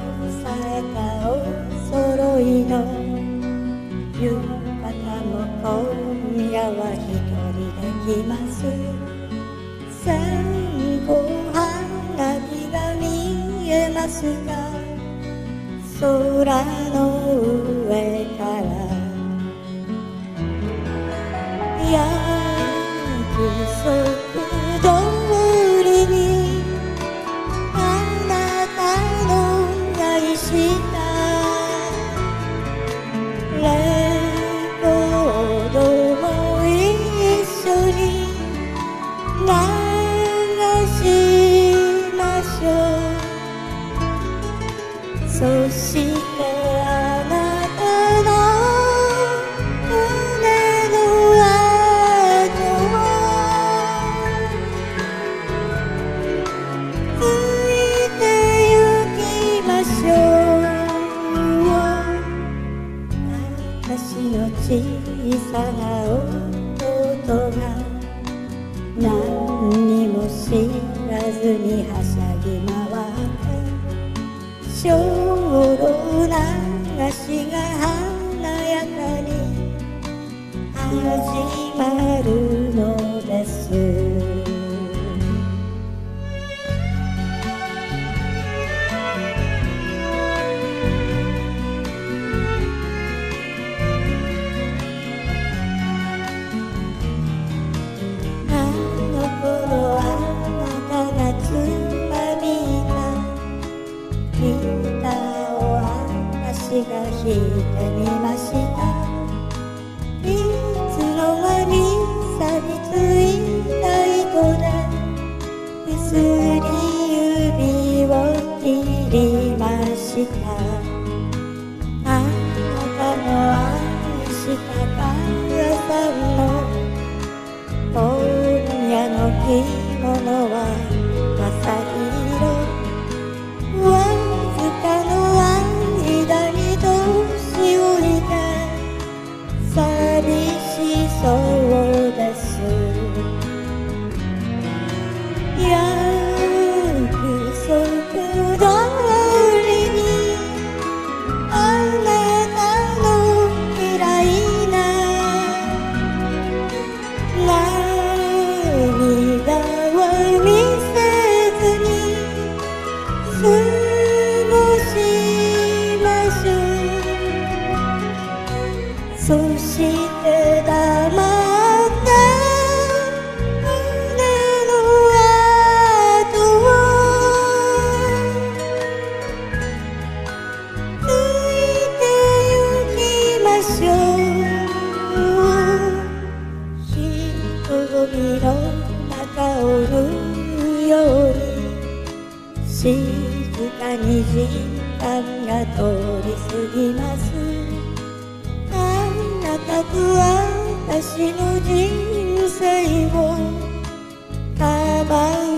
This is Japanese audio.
さえたお揃いの浴衣も今夜は一人で来ます。線香花火が見えますか、空の上から約束通りにあなたの愛したレコードも一緒に流しましょう。そしてあなたの胸の跡をついてゆきましょう。私の小さな弟が何にも知らずにはしゃぎ回って精霊流しが華やかに始まるのです。が弾いてみました。いつの間に錆びついた糸で手すり指を切りました。あなたの愛した母さんの今夜の着物は朝色、わずかの間に年老いて寂しそうです。約束通りにあなたの嫌いな涙を見せずに過ごしましょう。そして黙って胸の跡をついてゆきましょう。人混みの中を縫うように静かに時間が通り過ぎます。あなたと私の人生をかばう